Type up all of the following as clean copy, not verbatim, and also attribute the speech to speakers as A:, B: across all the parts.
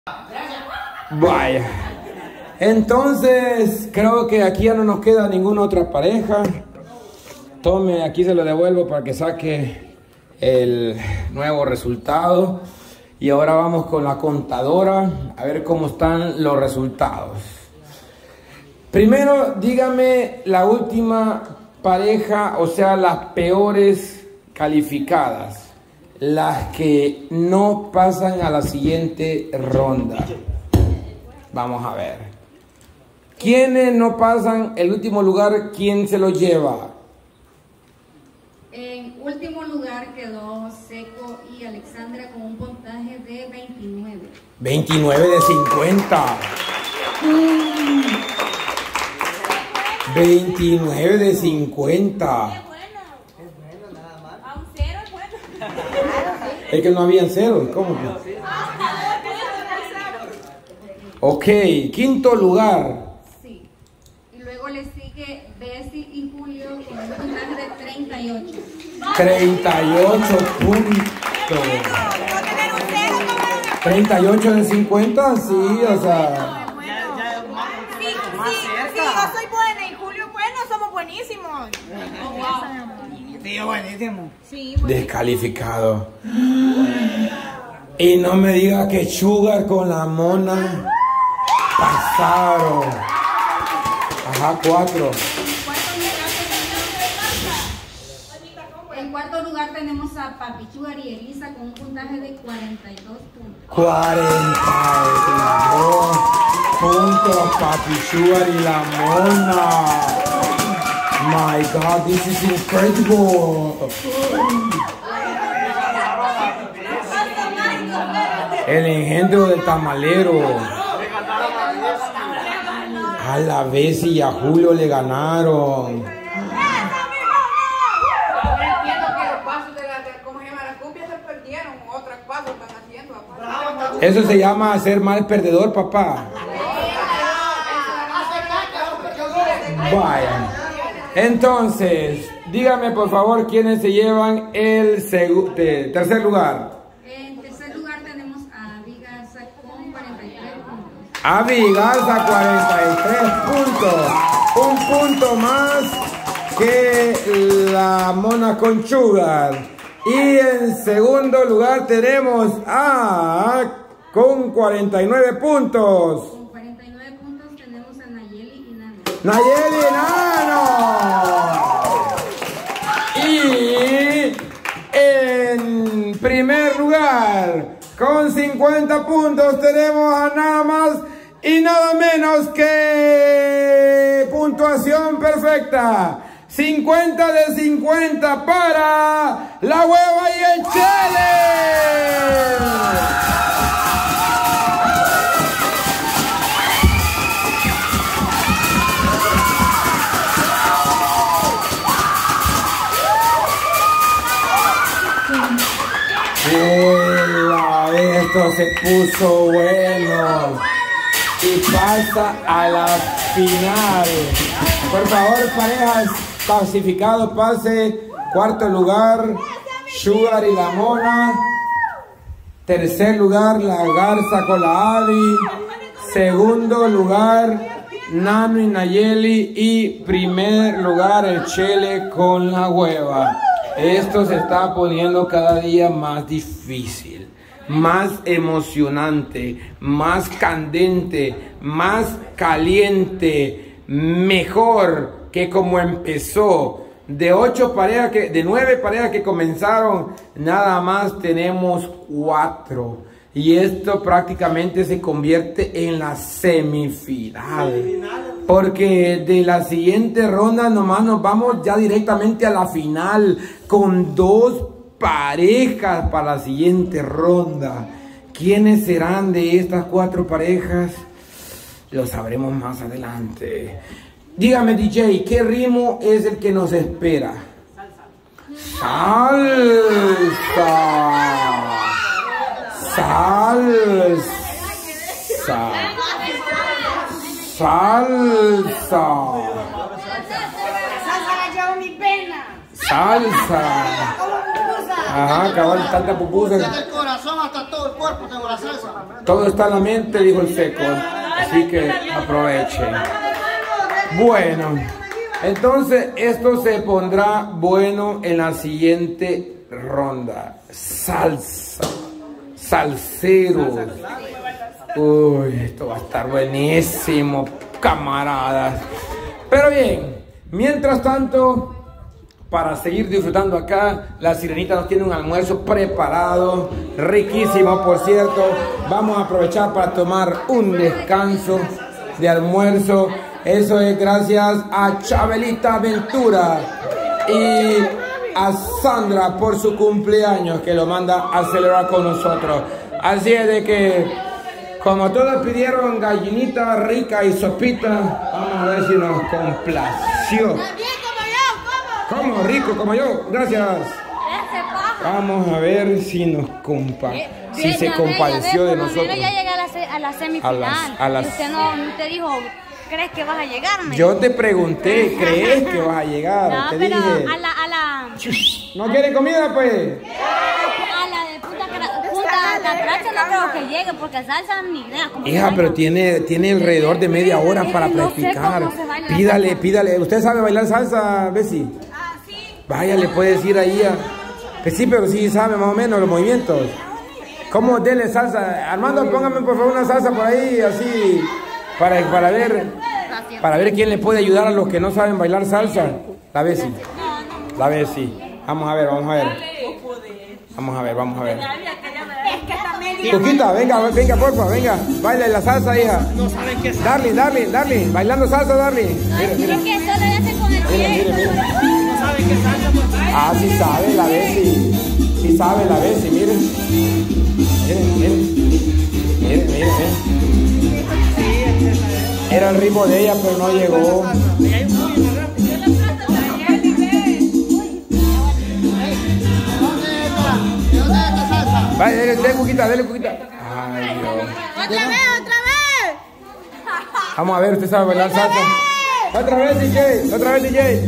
A: Vaya. Entonces, creo que aquí ya no nos queda ninguna otra pareja. Tome, aquí se lo devuelvo para que saque el nuevo resultado. Y ahora vamos con la contadora a ver cómo están los resultados. Primero, dígame la última pareja, o sea, las peores calificadas. Las que no pasan a la siguiente ronda. Vamos a ver. ¿Quiénes no pasan el último lugar? ¿Quién se lo lleva?
B: En último lugar quedó Seco y Alexandra con un puntaje de 29.
A: 29 de 50. 29 de 50. Es que no habían ceros, ¿cómo? Ok, quinto lugar.
B: Sí. Y luego le sigue Bessie y Julio con un puntaje de 38.
A: 38 puntos. 38 de 50, sí, o sea.
C: Sí, yo soy buena y Julio bueno, somos buenísimos.
D: Sí, buenísimo.
C: Sí,
A: Descalificado. Y no me diga que Sugar con la Mona pasaron. Ajá, 4.
B: En cuarto lugar tenemos a Papi Sugar y Elisa con un puntaje de 42 puntos.
A: 42 puntos, Papi Sugar y la Mona. My God, this is incredible. El engendro del tamalero. A la vez y a Julio le ganaron.
D: Entiendo que los pasos de la cumbia se perdieron, otros pasos están haciendo.
A: Eso se llama ser mal perdedor, papá. Vaya. Entonces, dígame por favor quiénes se llevan el tercer lugar.
B: En tercer lugar tenemos a Abby Garza con 43 puntos.
A: Abby Garza, 43 puntos. Un punto más que la Mona con Sugar. Y en segundo lugar tenemos a con 49 puntos.
B: Con 49 puntos tenemos a Nayeli y Nano.
A: Nayeli Nano. Y en primer lugar, con 50 puntos, tenemos a nada más y nada menos que puntuación perfecta. 50 de 50 para la Hueva y el Chele. Esto se puso bueno y pasa a la final. Por favor, parejas clasificados, pase. Cuarto lugar, Sugar y la Mona. Tercer lugar, la Garza con la Abby. Segundo lugar, Nano y Nayeli. Y primer lugar, el Chele con la Hueva. Esto se está poniendo cada día más difícil, más emocionante, más candente, más caliente, mejor que como empezó. De 9 parejas que comenzaron, nada más tenemos 4. Y esto prácticamente se convierte en la semifinal. Porque de la siguiente ronda nomás nos vamos ya directamente a la final con 2 parejas para la siguiente ronda. ¿Quiénes serán de estas 4 parejas? Lo sabremos más adelante. Dígame, DJ, ¿qué ritmo es el que nos espera? Salsa. Salsa. Salsa.
C: Salsa la llevo mi pena.
A: Salsa. Ajá, cabal, tanta pupusa.
E: Desde el corazón hasta todo el cuerpo tengo la salsa.
A: Todo está en la mente, dijo el seco. Así que aprovechen. Bueno, entonces esto se pondrá bueno en la siguiente ronda. Salsa. Salseros. Uy, esto va a estar buenísimo, camaradas. Pero bien, mientras tanto, para seguir disfrutando acá, la Sirenita nos tiene un almuerzo preparado, riquísimo, por cierto. Vamos a aprovechar para tomar un descanso de almuerzo. Eso es gracias a Chabelita Ventura y a Sandra por su cumpleaños, que lo manda a celebrar con nosotros. Así es de que, como todos pidieron gallinita rica y sopita, vamos a ver si nos complació. Como rico, como yo, gracias. Vamos a ver si nos si se compadeció de nosotros.
B: Ya llegué a la semifinal. Y usted no te dijo, ¿crees que vas a llegar?
A: Yo te pregunté, ¿crees que vas a llegar?
B: No,
A: te
B: pero
A: dije. ¿No quieren comida, pues?
B: A la de Punta Catracha no creo que llegue porque salsa ni idea.
A: Hija, pero tiene alrededor de media hora para practicar. Pídale. ¿Usted sabe bailar salsa, Bessie? Vaya, le puede decir ahí que sí, pero sí sabe más o menos los movimientos. ¿Cómo denle salsa? Armando, póngame por favor una salsa por ahí, así, para ver quién le puede ayudar a los que no saben bailar salsa. La Bessie. Vamos a ver. Cuquita, venga, porfa, venga. Baila la salsa, hija.
E: No saben qué sabe.
A: Darling, bailando salsa, Darling. Mira.
B: que solo ya se con el pie.
E: No saben qué salsa, pues.
A: Ah, sí sabe la Bessie. Sí sabe la Bessie, miren. Miren. Era el ritmo de ella, pero no llegó. Vaya, dale Cuquita. Ay, Dios.
C: ¡Otra vez!
A: Vamos a ver, usted sabe bailar salsa. Otra vez, DJ.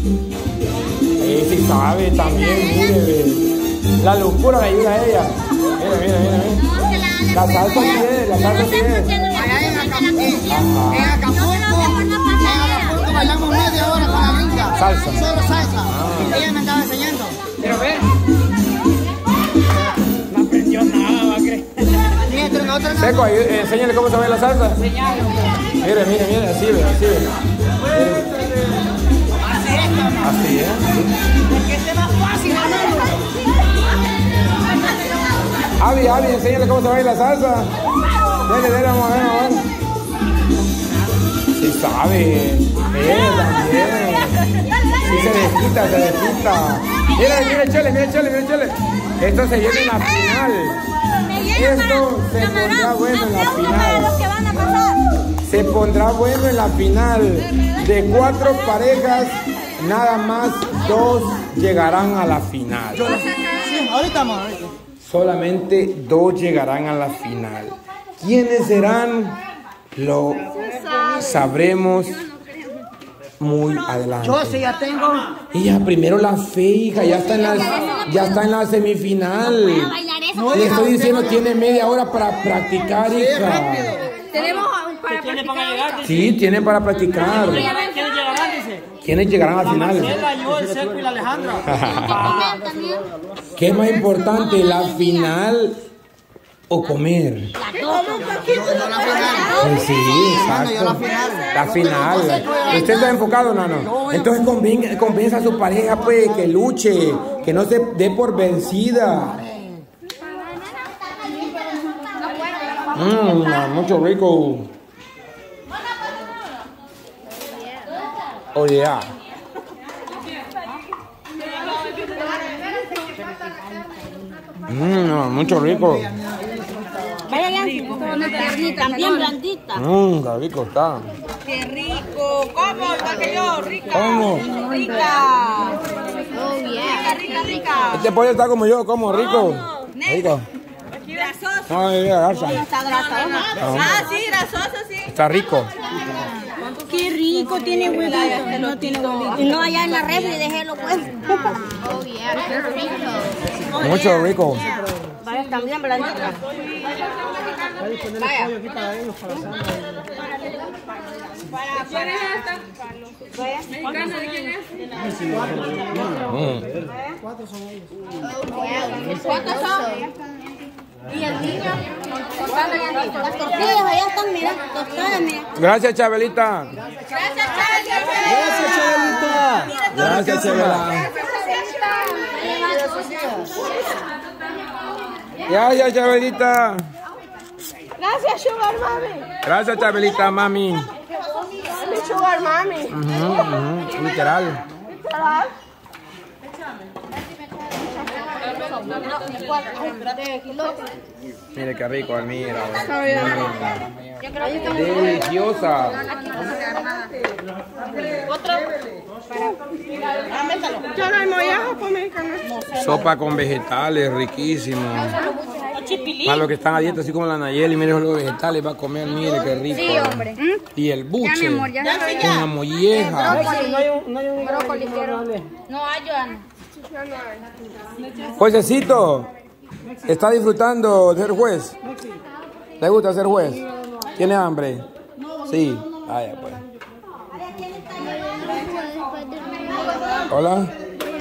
A: Sí sabe también, mire. La locura le ayuda a ella. Mira. La salsa tiene.
E: Allá en Acapulco bailamos media hora con la gringa.
A: Salsa.
E: Solo salsa. Ella me estaba enseñando.
D: Pero ve.
E: No aprendió nada, va a creer.
A: Seco, enséñale cómo se baila la salsa. Mire, así ve. Así es.
E: Que esté más fácil, hermano.
A: Avi, enséñale cómo se baila la salsa. Dale, vamos a ver. Sí sabe. También. Sí se desquita. Mira, Chele. Esto se viene en la final. Esto se pondrá bueno en la final. Se pondrá bueno en la final. De 4 parejas, nada más 2 llegarán a la final.
E: Sí, ahorita.
A: Solamente 2 llegarán a la final. ¿Quiénes serán? Lo sabremos muy adelante.
E: Yo sí ya tengo.
A: Hija, primero la fe, hija, ya está en la semifinal. Le estoy diciendo, tiene media hora para practicar, hija.
C: Tenemos para practicar.
A: Sí, tiene para practicar. ¿Quiénes llegarán al final?
E: Marcela, yo, el Seco y la Alejandra.
A: ¿Qué es más importante, la final o comer? Pues sí, exacto. La final. ¿Usted está enfocado, Nano? Entonces convenza a su pareja, pues, que luche, que no se dé por vencida. Mucho rico. Oh, yeah. Mucho rico.
B: También blandita.
A: Qué rico está.
C: ¡Qué rico! ¿Cómo? ¿Igual que yo? ¡Rica!
A: ¿Cómo?
C: ¡Rica!
B: Oh, yeah.
C: Rica.
A: Este pollo está como yo, como rico. Rico.
C: Grasoso.
A: Ay, grasa.
C: Está grasoso. Ah, sí, grasoso, sí.
A: Está rico.
C: Qué rico, tiene huevito. No tiene huevito. No, allá en la refri, déjelo pues.
A: Mucho rico.
C: Vaya, también blandita.
E: Vaya. Aquí para ellos, para
C: ¿Quién es esta? ¿Mexicana de quién es?
E: 4 son ellos.
C: ¿Cuántos son? ¿Y el niño? Las tortillas allá están, mira, tostadas, mira.
A: Gracias, Chabelita.
C: Gracias,
E: Chabelita.
A: Gracias, Chabela. Gracias, Chabelita.
C: Gracias, Sugar Mami.
A: Gracias, Chabelita, mami.
C: Mi Sugar Mami.
A: Literal. Mire qué rico, mira. Deliciosa.
C: Ya no hay mollazo con mexicano.
A: Sopa con vegetales, riquísimo. Para los que están a dieta, así como la Nayeli, mire los vegetales, va a comer, mire qué rico.
B: Sí, hombre.
A: Y el buche,
B: amor, ya.
A: con la molleja.
B: Brócoli quiero. No hay, Joana.
A: Juececito, ¿está disfrutando de ser juez? ¿Le gusta ser juez? ¿Tiene hambre? Sí, vaya pues. Hola.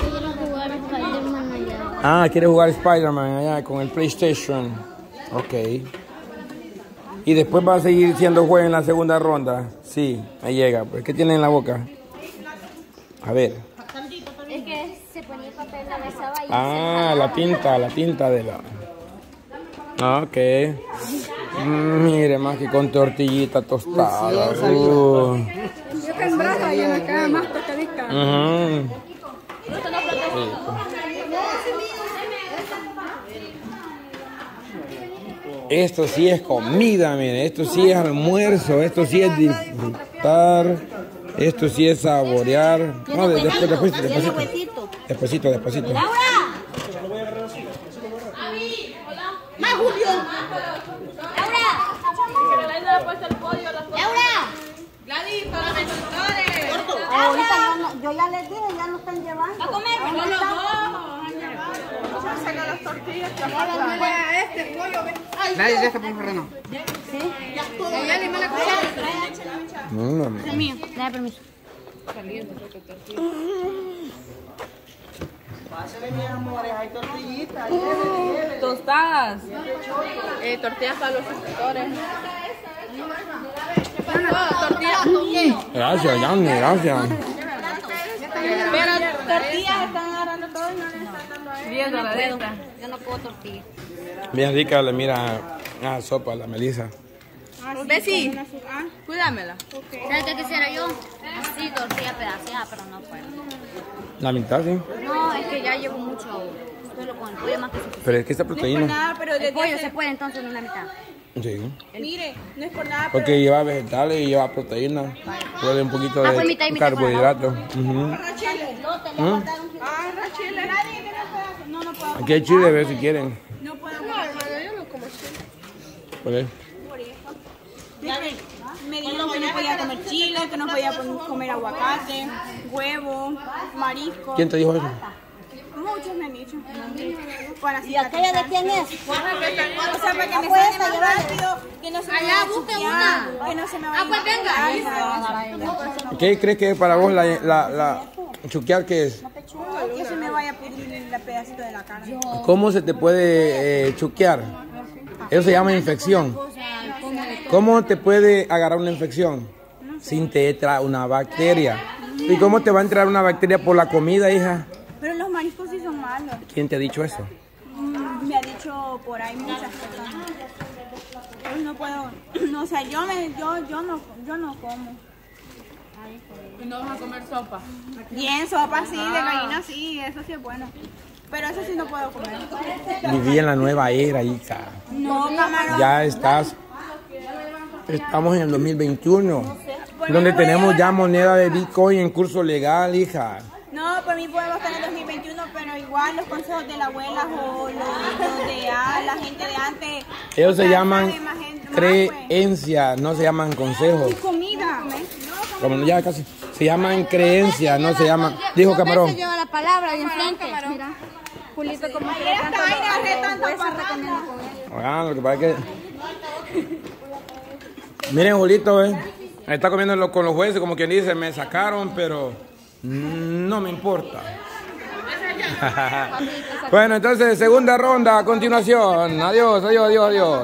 A: Ah, quiere jugar Spider-Man allá con el PlayStation. Ok. ¿Y después va a seguir siendo juez en la segunda ronda? Sí, me llega. Pues, ¿qué tiene en la boca? A ver.
F: Es que se ponía papel en la mesa y
A: Ah, la tinta de la... Ok. Mire, más que con tortillita tostada.
B: Yo que en brazo y en la cara más tostadita.
A: Esto sí es comida, mire. Esto sí es almuerzo. Esto sí es disfrutar. Esto sí es saborear. No, despacito.
C: ¡Laura! ¡Más Julio! ¡Laura! ¡Laura!
D: Gladys, para los instructores.
C: Ahorita yo ya les dije, ya lo están llevando. ¿A comer?
D: Saca las tortillas. Este pollo, ven.
E: Nadie deja por un terreno.
C: ¿Sí?
D: Ya le mala cuchara.
C: Es mío, dame permiso.
E: Pásale, mis amores, hay tortillitas.
D: Tostadas. Tortillas para los instructores. Tortillas con qué?
A: Gracias, Yanni, gracias.
C: Pero tortillas están agarrando todo y no les están dando a él.
B: Yo no puedo tortilla.
A: Bien rica, le mira la sopa, la Melissa.
D: Bessie, cuídamela.
B: ¿Sabes qué quisiera yo? Así, tortilla pedaceada, pero no puedo.
A: La mitad, sí.
B: No, es que ya llevo mucho. Solo con el pollo más que suficiente.
A: Pero es que esta proteína.
C: Nada, pero
B: El
C: desde
B: pollo
C: hace...
B: se puede entonces en una mitad.
A: Sí.
C: Mire, no es por nada, pero...
A: Porque lleva vegetales y lleva proteína. Puede un poquito
B: pues mitad y
A: de
B: mitad
A: carbohidratos.
C: No puedo.
A: Aquí hay chile, a ver si quieren.
C: No puedo.
A: Por ahí.
C: Me dijeron que no podía comer chile, que no podía comer aguacate, huevo, marisco.
A: ¿Quién te dijo eso?
C: Muchos me han dicho. Para
F: ¿Y aquella de quién es?
C: O sea, para que me salga más rápido, que no se me vaya a chupear, que no se me vaya a
A: ¿Qué crees que es para vos la chuquear que es?
C: que se me vaya a pudrir el pedacito de la carne.
A: ¿Cómo se te puede chuquear? Eso se llama infección. ¿Cómo te puede agarrar una infección? Sin te entra una bacteria. ¿Y cómo te va a entrar una bacteria por la comida, hija?
C: Pero los mariscos sí son malos.
A: ¿Quién te ha dicho eso?
C: Me ha dicho por ahí muchas personas. Yo no puedo, no, o sea, yo no como.
D: ¿Y no vas a comer sopa?
C: Bien, sopa sí, de gallina sí, eso sí es bueno. Pero eso sí no puedo comer.
A: Viví en la nueva era, hija.
C: No, camarón.
A: Ya estamos en el 2021, donde tenemos ya moneda de Bitcoin en curso legal, hija.
C: No, por mí podemos estar en el 2021, pero igual los consejos de la abuela o los de la gente de antes.
A: Ellos se
C: o sea,
A: llaman
C: sabe más gente, más,
A: creencias, no se llaman consejos.
C: pues. Y comida. No,
A: Como ya casi. Se llaman creencias, no se llaman. Dijo Camarón.
B: lleva la palabra y enfrente. Mira, Julito como que
A: Ah, lo que pasa es que. Miren, Julito, está comiendo con los jueces, como quien dice, me sacaron, pero no me importa. Bueno, entonces, segunda ronda a continuación. Adiós, adiós, adiós, adiós.